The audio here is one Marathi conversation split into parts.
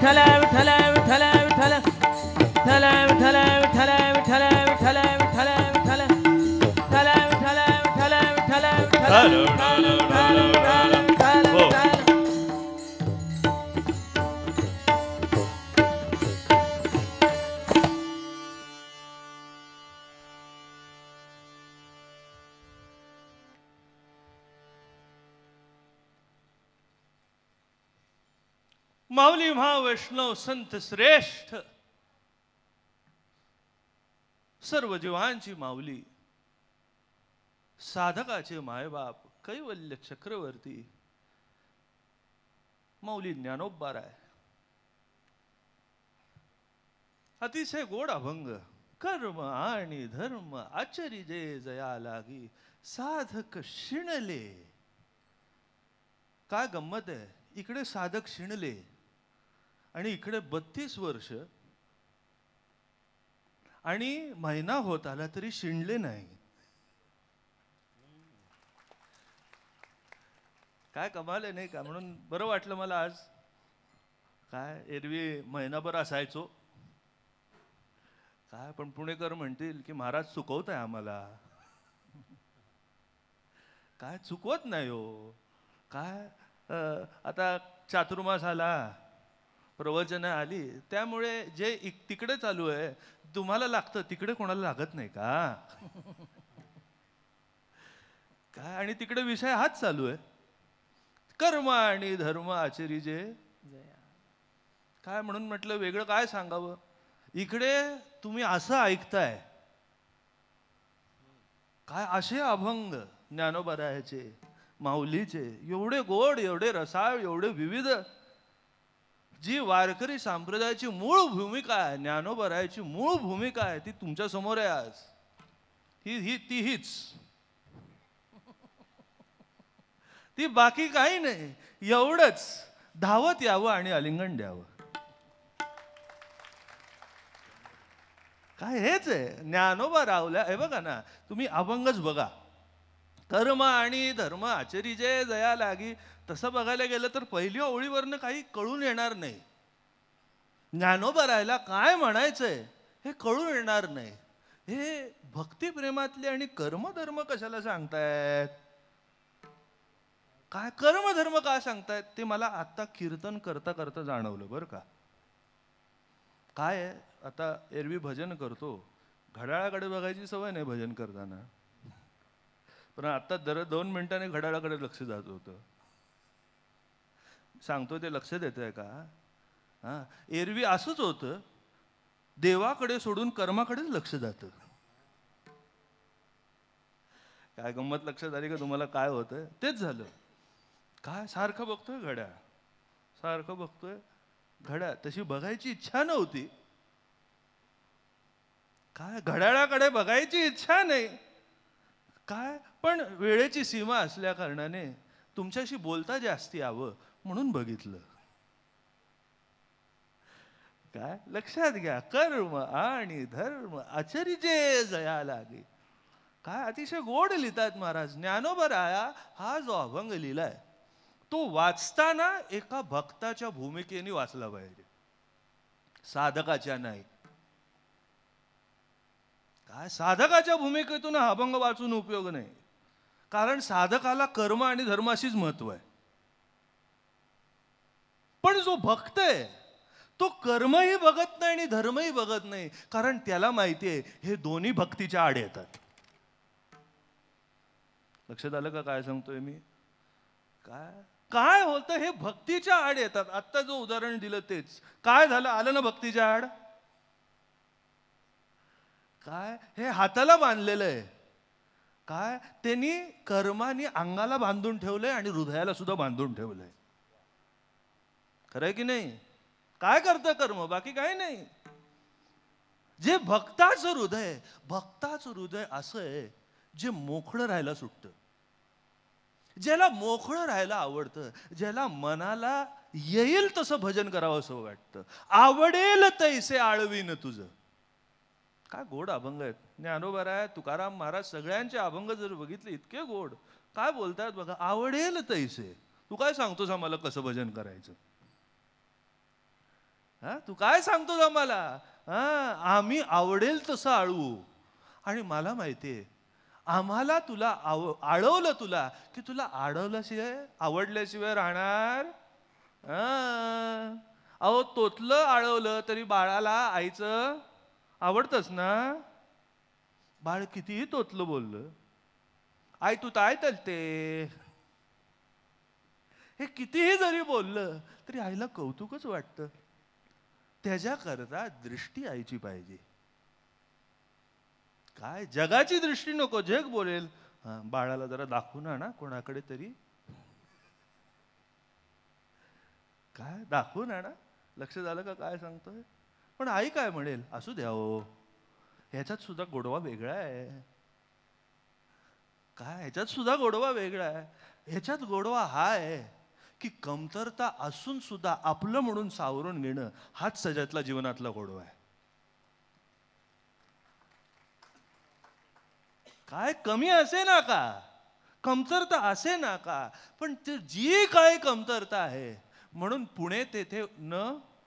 माऊली महावैष्णव संत श्रेष्ठ सर्व जीवांची माऊली साधकाचे मायबाप कैवल्य चक्रवर्ती माऊली ज्ञानोबा राय अतिशय गोड अभंग कर्म आणि धर्म आचरी जे जया लागी साधक शिणले. काय गंमत आहे, इकडे साधक शिणले आणि इकडे 32 वर्ष आणि महिना होत आला तरी शिणले नाही. काय कमाल आहे नाही का. म्हणून बरं वाटलं मला आज. काय एरवी महिनाभर असायचो काय, पण पुणेकर म्हणतील की महाराज चुकवताय आम्हाला. काय चुकवत नाही हो. काय आता चातुर्मास आला, प्रवचन आली, त्यामुळे जे तिकडे चालू आहे तुम्हाला लागतं, तिकडे कोणाला लागत नाही का. काय आणि तिकडे विषय हाच चालू आहे, कर्म आणि धर्म आचरी जे. काय म्हणून म्हटलं वेगळं काय सांगावं. इकडे तुम्ही असं ऐकताय काय, असे अभंग ज्ञानोबा रायाचे माऊलीचे, एवढे गोड, एवढे रसाळ, एवढे विविध. जी वारकरी संप्रदायाची मूळ भूमिका आहे, ज्ञानोबा रायाची मूळ भूमिका आहे, ती तुमच्या समोर आहे आज. हीच ती, बाकी काही नाही. एवढंच धावत यावं आणि आलिंगन द्यावं. काय हेच आहे ज्ञानोबा रावल्या. हे बघा ना, तुम्ही अभंगच बघा, कर्म आणि धर्म आचरी जे जया लागी. तसं बघायला गेलं तर पहिल्या ओळीवरनं काही कळून येणार नाही. ज्ञानोबा रायला काय म्हणायचंय हे कळून येणार नाही. हे भक्तिप्रेमातले आणि कर्मधर्म कशाला सांगतायत, काय कर्मधर्म काय सांगतायत ते मला आता कीर्तन करता करता जाणवलं बरं का. काय आहे, आता एरवी भजन करतो, घड्याळाकडे बघायची सवय नाही भजन करताना, पण आता दर 2 मिनिटांनी घड्याळाकडे लक्ष जात होतं. सांगतो ते लक्ष देतंय का. हा, एरवी असंच होतं, देवाकडे सोडून कर्माकडेच लक्ष जातं. काय गंमत लक्षात आली का तुम्हाला काय होतं. तेच झालं. काय सारखं बघतोय घड्याळ, सारखं बघतोय घड्याळ. तशी बघायची इच्छा नव्हती. काय घड्याळाकडे बघायची इच्छा नाही काय, पण वेळेची सीमा असल्या कारणाने तुमच्याशी बोलता जास्ती यावं म्हणून बघितलं. काय लक्षात घ्या, कर्म आणि धर्म आचरी जे जया लागे. काय अतिशय गोड लिहितात महाराज. ज्ञानोबा राया हा जो अभंग लिहिलाय तो वाचताना एका भक्ताच्या भूमिकेने वाचला पाहिजे, साधकाच्या नाही. काय साधकाच्या भूमिकेतून हा अभंग वाचून उपयोग नाही, कारण साधकाला कर्म आणि धर्माशीच महत्व आहे. पण जो भक्त आहे तो कर्मही बघत नाही आणि धर्मही बघत नाही, कारण त्याला माहिती आहे हे दोन्ही भक्तीच्या आड येतात. लक्षात आलं का काय सांगतोय मी. काय काय होतं, हे भक्तीच्या आड येतात. आत्ता जो उदाहरण दिलं तेच. काय झालं, आलं ना भक्तीच्या आड. काय हे हाताला बांधलेलं आहे, काय त्यांनी कर्माने अंगाला बांधून ठेवलंय आणि हृदयाला सुद्धा बांधून ठेवलंय. खरंय की नाही. काय करतं कर्म, बाकी काही नाही. जे भक्ताचं हृदय असं आहे जे मोकळं राहायला सुटतं, ज्याला मोकळं राहायला आवडतं, ज्याला मनाला येईल तसं भजन करावं असं वाटतं. आवडेल तैसे आळवीन तुझं. काय गोड अभंग आहेत. ज्ञानोबा राय, तुकाराम महाराज सगळ्यांचे अभंग जर बघितले इतके गोड. काय बोलतात बघा, आवडेल तैसे. तू काय सांगतोस आम्हाला कसं भजन करायचं. हा तू काय सांगतोस आम्हाला? हा आम्ही आवडेल तसं आळवू. आणि मला माहितीये आम्हाला तुला आळवलं तुला की तुला आळवल्याशिवाय आवडल्याशिवाय राहणार. अहो तोतलं आळवलं तरी बाळाला आईचं आवडतच ना. बाळ कितीही तोतलं बोललं, आई तू काय तलते, हे कितीही जरी बोललं तरी आईला कौतुकच वाटतं. त्याच्याकरता दृष्टी आईची पाहिजे. काय जगाची दृष्टी नको, जग बोलेल बाळाला जरा दाखवून आणा कोणाकडे तरी, काय दाखवून आणा. लक्ष झालं का काय सांगतोय? पण आई काय म्हणेल, असू द्या हो, ह्याच्यात सुद्धा गोडवा वेगळा आहे. काय ह्याच्यात सुद्धा गोडवा वेगळा आहे. ह्याच्यात गोडवा हा आहे की कमतरता असून सुद्धा आपलं म्हणून सावरून घेणं हाच सगळ्यातला जीवनातला गोडवा आहे. काय कमी असे ना का, कमतरता असे ना का, पण ते जी काय कमतरता आहे म्हणून पुणे तेथे न,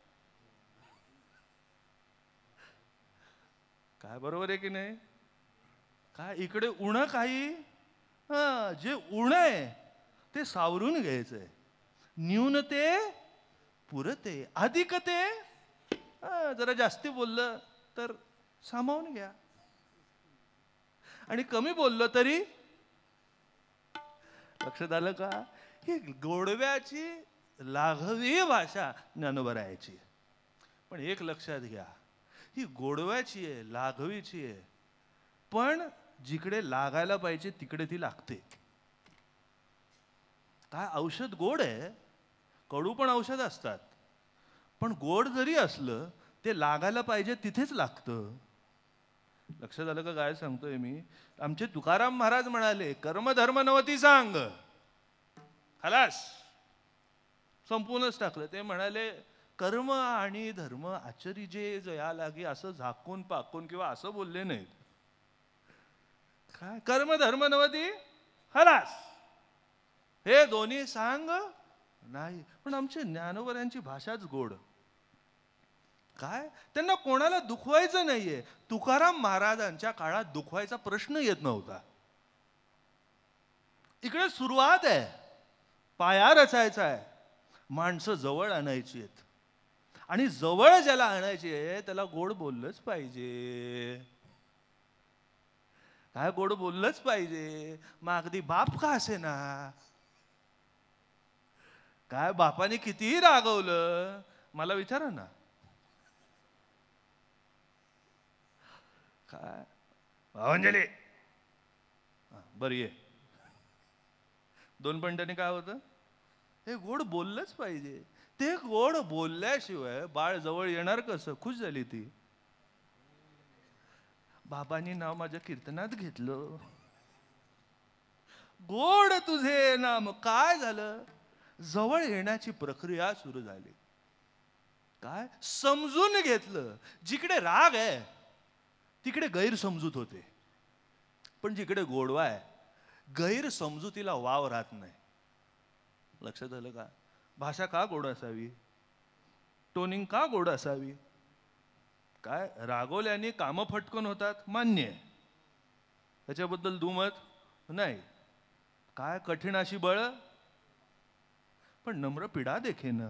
काय बरोबर आहे की नाही? काय इकडे उणं काही, जे उणं आहे ते सावरून घ्यायचंय. न्यूनते पुरते, अधिकते जरा जास्ती बोललं तर सामावून घ्या, आणि कमी बोललो तरी. लक्षात आलं का? ही गोडव्याची लाघवी भाषा ज्ञानोबरायाची. पण एक लक्षात घ्या, ही गोडव्याची आहे, लाघवीची आहे, पण जिकडे लागायला पाहिजे तिकडे ती लागते. काय औषध गोड आहे, कडू पण औषध असतात, पण गोड जरी असलं ते लागायला पाहिजे तिथेच लागतं. लक्षात आलं का काय सांगतोय मी? आमचे तुकाराम महाराज म्हणाले, कर्मधर्म नवती सांग. खलास, संपूर्णच टाकलं. ते म्हणाले कर्म आणि धर्म आचरी जे जया लागे, असं झाकून पाकून किंवा असं बोलले नाहीत. काय कर्म धर्म नवती खलास, हे दोन्ही सांग नाही. पण आमचे ज्ञानोबरांची भाषाच गोड. काय त्यांना कोणाला दुखवायचं नाहीये. तुकाराम महाराजांच्या काळात दुखवायचा प्रश्न येत नव्हता. इकडे सुरुवात आहे, पाया रचायचा आहे, माणसं जवळ आणायची आहेत, आणि जवळ ज्याला आणायची आहे त्याला गोड बोललंच पाहिजे. काय गोड बोललंच पाहिजे. मग अगदी बाप का असे ना, काय बापाने कितीही रागवलं, मला विचारा ना, काय भावंजली बरी आहे, 2 मिनिटांनी काय होतं, हे गोड बोललंच पाहिजे. ते गोड बोलल्याशिवाय बाळ जवळ येणार कसं? खुश झाली ती, बाबांनी नाव माझ्या कीर्तनात घेतलं, गोड तुझे नाम. काय झालं? जवळ येण्याची प्रक्रिया सुरू झाली. काय समजून घेतलं. जिकडे राग आहे तिकडे गैरसमजूत होते, पण जिकडे गोडवा आहे गैरसमजुतीला वाव राहत नाही. लक्षात आलं का? भाषा का गोड असावी, टोनिंग का गोड असावी? काय रागवल्याने कामं फटकन होतात, मान्य आहे, त्याच्याबद्दल दुमत नाही. काय कठीण अशी बळ, पण नम्र पिढा देखेन.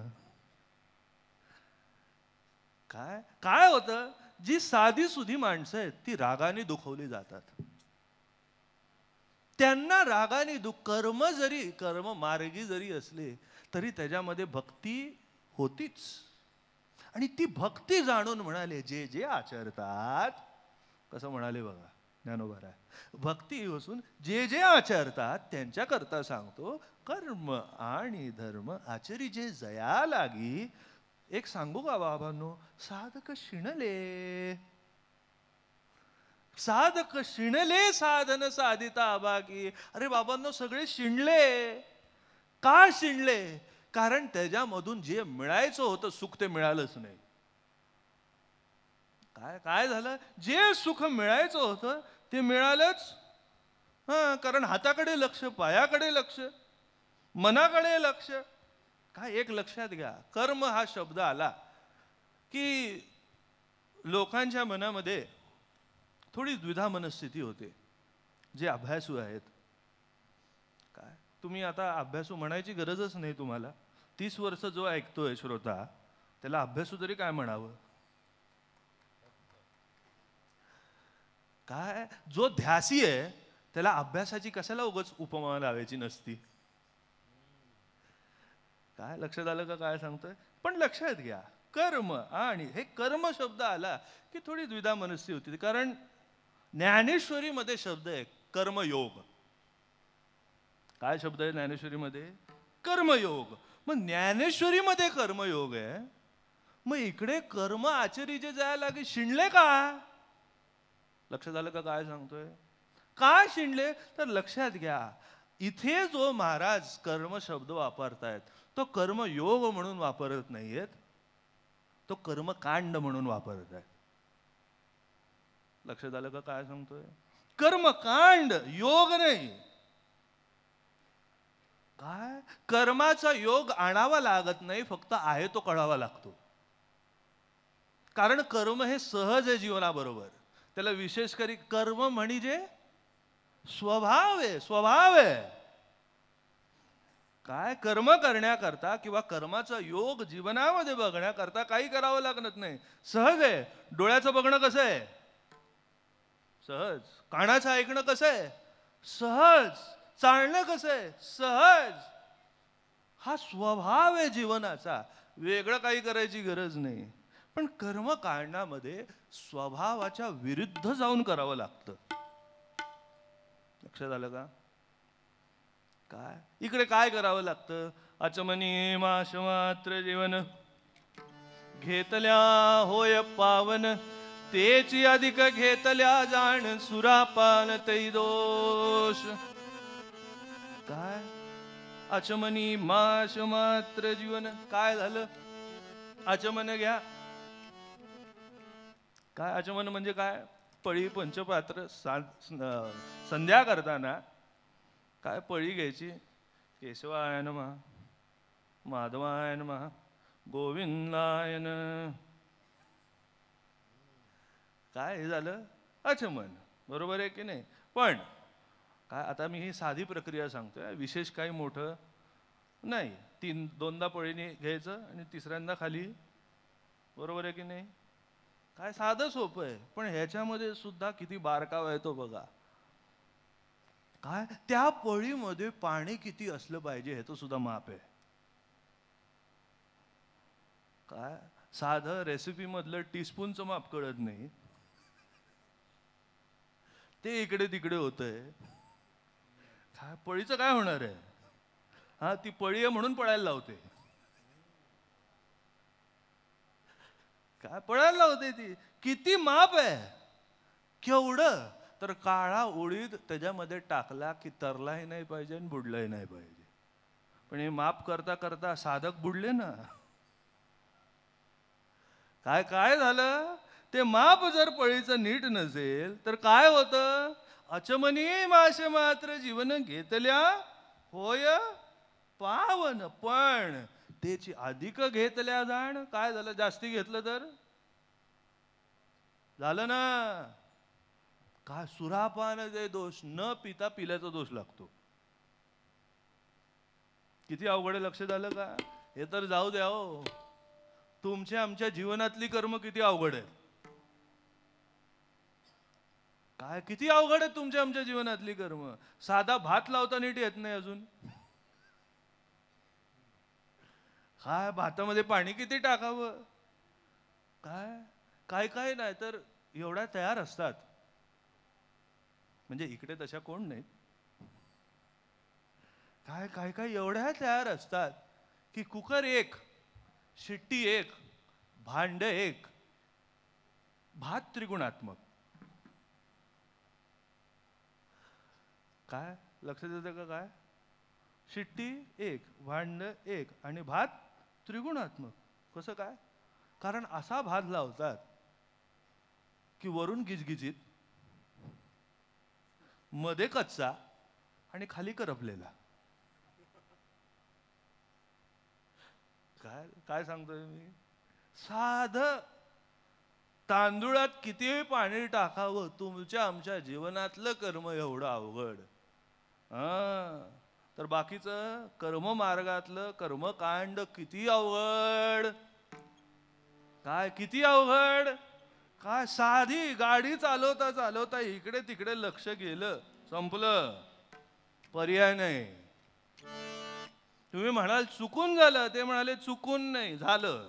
काय काय होतं, जी साधी सुधी माणसं आहेत ती रागाने दुखवली जातात. त्यांना रागाने कर्म मार्गी जरी असले तरी त्याच्यामध्ये भक्ती होतीच. आणि ती भक्ती जाणून म्हणाले, जे जे आचरतात, कसं म्हणाले बघा ज्ञानोबा, भक्ती असून जे जे आचरतात त्यांच्या करता सांगतो, कर्म आणि धर्म आचरी जे जया लागी. एक सांगू का बाबांनो, साधक शिणले, साधक शिणले साधन साधिता अभागी. अरे बाबांनो, सगळे शिणले. का शिणले? कारण त्याच्यामधून जे मिळायचं होतं सुख ते मिळालंच नाही. काय काय झालं? जे सुख मिळायचं होतं ते मिळालंच. कारण हाताकडे लक्ष, पायाकडे लक्ष, मनाकडे लक्ष. काय एक लक्षात घ्या, कर्म हा शब्द आला की लोकांच्या मनामध्ये थोडी द्विधा मनस्थिती होते, जे अभ्यासू आहेत. काय तुम्ही आता अभ्यासू म्हणायची गरजच नाही तुम्हाला. 30 वर्ष जो ऐकतोय श्रोता, त्याला अभ्यासू तरी काय म्हणावं? काय जो ध्यासी आहे त्याला अभ्यासाची कशाला उगाच उपमा लावायची नसती. काय लक्षात आलं का काय सांगतोय? पण लक्षात घ्या, कर्म आणि हे कर्म शब्द आला की थोडी द्विधा मनस्थिती होती. कारण ज्ञानेश्वरीमध्ये शब्द आहे कर्मयोग. काय शब्द आहे ज्ञानेश्वरीमध्ये? कर्मयोग. मग ज्ञानेश्वरीमध्ये कर्मयोग आहे, मग इकडे कर्म आचरीचे जायला लागे शिणले का? लक्षात आलं का काय सांगतोय? काय शिणले? तर लक्षात घ्या, इथे जो महाराज कर्म शब्द वापरतायत तो कर्मयोग म्हणून वापरत नाहीयेत, तो कर्मकांड म्हणून वापरत आहेत. लक्षात आलं का काय सांगतोय? कर्मकांड, योग नाही. काय कर्माचा योग आणावा लागत नाही, फक्त आहे तो कळावा लागतो. कारण कर्म हे सहज आहे जीवनाबरोबर. त्याला विशेष करी कर्म म्हणजे स्वभाव आहे, स्वभाव आहे. काय कर्म करण्याकरता किंवा कर्माचा योग जीवनामध्ये बघण्याकरता काही करावं लागत नाही, सहज आहे. डोळ्याचं बघणं कसं आहे? सहज. कानाचं ऐकणं कसं आहे? सहज. चालणं कसं आहे? सहज. हा स्वभाव आहे जीवनाचा, वेगळं काही करायची गरज नाही. पण कर्मकांडामध्ये स्वभावाच्या विरुद्ध जाऊन करावं लागतं. लक्षात आलं का? काय इकडे काय करावं लागतं? अचमनी माश मात्र जीवन घेतल्या होय पावन, तेची अधिक घेतल्या जाण सुरापान तै दोष. काय अचमनी माश मात्र जीवन, काय झालं? आचमन घ्या. काय आचमन म्हणजे काय? पळी पंचपात्र संध्या करताना काय पळी घ्यायची? केशवाय नमः, माधवाय नमः, गोविंदाय नमः. काय हे झालं? आचमन. बरोबर आहे की नाही? पण काय आता मी ही साधी प्रक्रिया सांगतोय, विशेष काही मोठं नाही. दोनदा पळीने घ्यायचं आणि तिसऱ्यांदा खाली. बरोबर आहे की नाही? काय साधं सोपं आहे, पण ह्याच्यामध्ये सुद्धा किती बारकावा आहे तो बघा. काय त्या पळीमध्ये पाणी किती असलं पाहिजे ह्याचं सुद्धा माप आहे. काय साधं रेसिपी मधलं टीस्पूनचं माप कळत नाही, ते इकडे तिकडे होतंय. काय पळीचं काय होणार आहे? हा, ती पळी आहे म्हणून पळायला लावते. काय पळायला लावते ती? किती माप आहे, केवढं? तर काळा उडीद त्याच्यामध्ये टाकला की तरलाही नाही पाहिजे आणि बुडलाही नाही पाहिजे. पण हे माप करता करता साधक बुडले ना. काय काय झालं? ते माप जर पळीचं नीट नसेल तर काय होतं? अचमनी माश मात्र जीवन घेतल्या होय पावन, पण त्याची अधिक घेतल्या जाण. काय झालं? जास्ती घेतलं तर झालं ना. काय सुरापान जे दोष, न पिता पिल्याचा दोष लागतो. किती अवघड आहे, लक्ष झालं का? हे तर जाऊ द्या हो, तुमच्या आमच्या जीवनातली कर्म किती अवघड आहे. काय किती अवघड आहे तुमच्या आमच्या जीवनातली कर्म. साधा भात लावता नीट येत नाही अजून. काय भातामध्ये पाणी किती टाकावं? काय काय काय नाही तर एवढ्या तयार असतात. म्हणजे इकडे तशा कोण नाहीत. काय काय काय एवढ्या तयार असतात की कुकर एक, शिट्टी एक, भांड एक, भात त्रिगुणात्मक. काय लक्षात येतं का? काय शिट्टी एक, भांड एक आणि भात त्रिगुणात्मक. कसं काय? कारण असा भात लावतात की वरून गिजगिजीत, मध्ये कच्चा आणि खाली करपलेला. काय काय सांगतोय मी? साध तांदुळात कितीही पाणी टाकावं, तुमच्या आमच्या जीवनातलं कर्म एवढं अवघड. तर बाकीचं कर्म मार्गातलं कर्मकांड किती अवघड. काय किती अवघड. काय साधी गाडी चालवता चालवता इकडे तिकडे लक्ष गेलं, संपलं, पर्याय नाही. तुम्ही म्हणाल चुकून झालं, ते म्हणाले चुकून नाही झालं.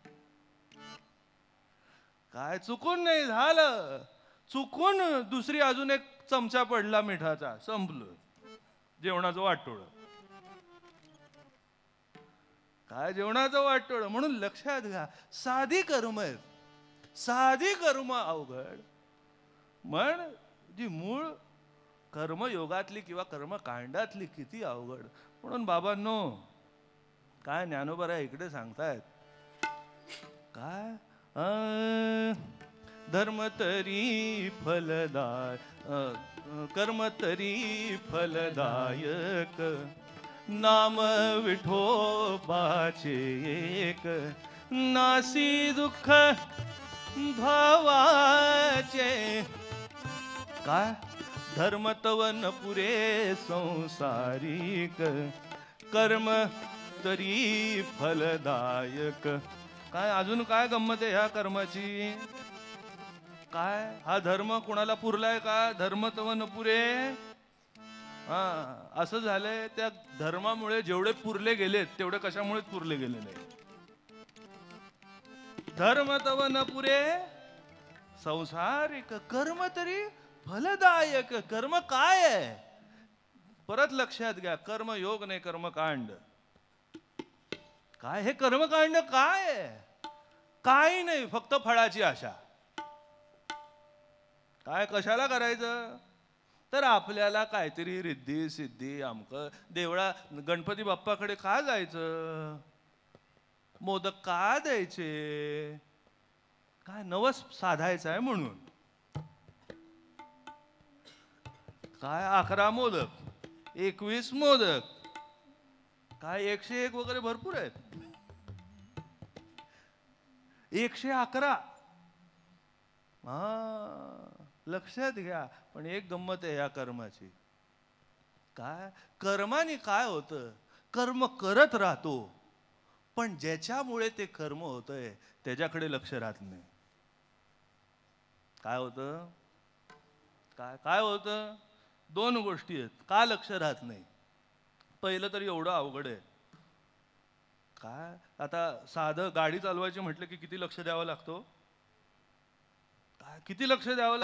काय चुकून नाही झालं, चुकून दुसरी अजून एक चमचा पडला मिठाचा, संपलं जेवणाचं वाटोळं. काय जेवणाचं वाटोळं. म्हणून लक्षात घ्या, साधी कर्म आहेत, साधी कर्म अवघड. पण जी मूळ कर्मयोगातली किंवा कर्मकांडातली किती अवघड. म्हणून बाबांनो, काय ज्ञानोबा इकडे सांगतायत, काय धर्म तरी फलदाय, कर्म तरी फलदायक, नाम विठोबाचे एक, नासी दुःख भावाचे. काय धर्म तव न पुरे संसारिक, कर्म तरी फलदायक. काय अजून काय गंमत आहे ह्या कर्माची. काय हा धर्म कुणाला पुरलाय का. धर्म तव न पुरे. असं झालंय, त्या धर्मामुळे जेवढे पुरले गेलेत तेवढे कशामुळेच पुरले गेले नाही. धर्म तव न पुरे संसारिक, कर्म तरी फलदायक. कर्म काय आहे परत लक्षात घ्या. कर्मयोग नाही, कर्मकांड. काय हे कर्मकांड काय आहे. काही नाही, फक्त फळाची आशा. काय कशाला करायचं. तर आपल्याला काहीतरी रिद्धी सिद्धी अमकं देवळा गणपती बाप्पाकडे का जायचं. मोदक का द्यायचे. काय नवस साधायचं आहे म्हणून. काय 11 मोदक, 21 मोदक, काय 101 वगैरे भरपूर आहेत. 111. लक्षात घ्या. पण एक गंमत आहे या कर्माची. काय कर्माने काय होतं. कर्म करत राहतो, पण ज्याच्यामुळे ते कर्म होतंय त्याच्याकडे लक्ष राहत नाही. काय होतं. काय काय होतं. 2 गोष्टी आहेत. का लक्ष राहत नाही. पहिलं तर एवढं अवघड आहे. काय आता साधं गाडी चालवायची म्हटलं की किती लक्ष द्यावं लागतो. काय किती लक्ष द्यावं लागतं.